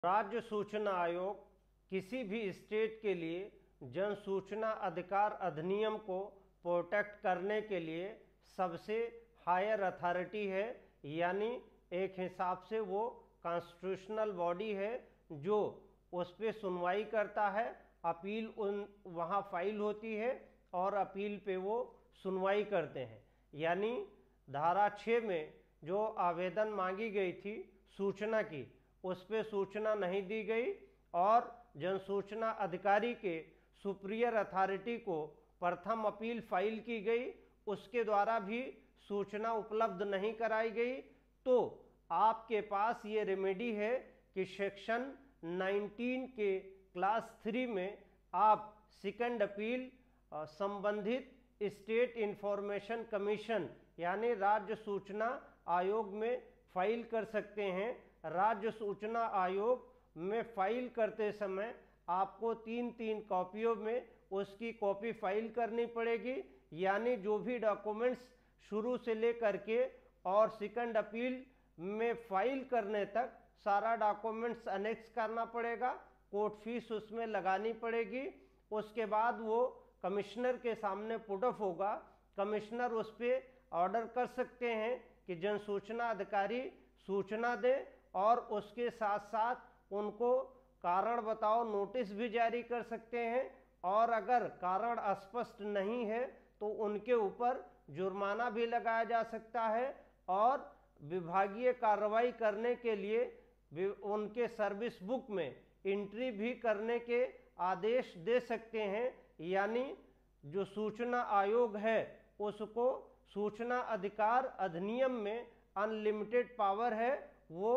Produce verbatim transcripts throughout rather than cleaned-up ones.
राज्य सूचना आयोग किसी भी स्टेट के लिए जन सूचना अधिकार अधिनियम को प्रोटेक्ट करने के लिए सबसे हायर अथॉरिटी है, यानी एक हिसाब से वो कॉन्स्टिट्यूशनल बॉडी है जो उस पर सुनवाई करता है। अपील उन वहाँ फाइल होती है और अपील पे वो सुनवाई करते हैं। यानी धारा छः में जो आवेदन मांगी गई थी सूचना की, उस पर सूचना नहीं दी गई और जन सूचना अधिकारी के सुपीरियर अथॉरिटी को प्रथम अपील फाइल की गई, उसके द्वारा भी सूचना उपलब्ध नहीं कराई गई। तो आपके पास ये रेमेडी है कि सेक्शन नाइनटीन के क्लास थ्री में आप सेकंड अपील संबंधित स्टेट इंफॉर्मेशन कमीशन यानी राज्य सूचना आयोग में फाइल कर सकते हैं। राज्य सूचना आयोग में फाइल करते समय आपको तीन तीन कॉपियों में उसकी कॉपी फाइल करनी पड़ेगी, यानी जो भी डॉक्यूमेंट्स शुरू से लेकर के और सेकंड अपील में फाइल करने तक सारा डॉक्यूमेंट्स अनेक्स करना पड़ेगा, कोर्ट फीस उसमें लगानी पड़ेगी। उसके बाद वो कमिश्नर के सामने पुट ऑफ होगा, कमिश्नर उस पर ऑर्डर कर सकते हैं कि जन सूचना अधिकारी सूचना दे और उसके साथ साथ उनको कारण बताओ नोटिस भी जारी कर सकते हैं और अगर कारण स्पष्ट नहीं है तो उनके ऊपर जुर्माना भी लगाया जा सकता है और विभागीय कार्रवाई करने के लिए उनके सर्विस बुक में एंट्री भी करने के आदेश दे सकते हैं। यानी जो सूचना आयोग है उसको सूचना अधिकार अधिनियम में अनलिमिटेड पावर है, वो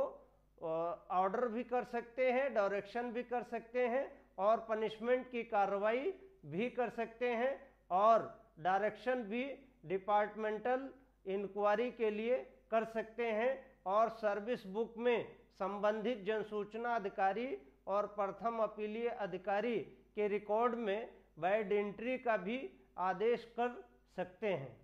ऑर्डर भी कर सकते हैं, डायरेक्शन भी कर सकते हैं और पनिशमेंट की कार्रवाई भी कर सकते हैं और डायरेक्शन भी डिपार्टमेंटल इंक्वायरी के लिए कर सकते हैं और सर्विस बुक में संबंधित जन सूचना अधिकारी और प्रथम अपीलीय अधिकारी के रिकॉर्ड में बैड एंट्री का भी आदेश कर सकते हैं।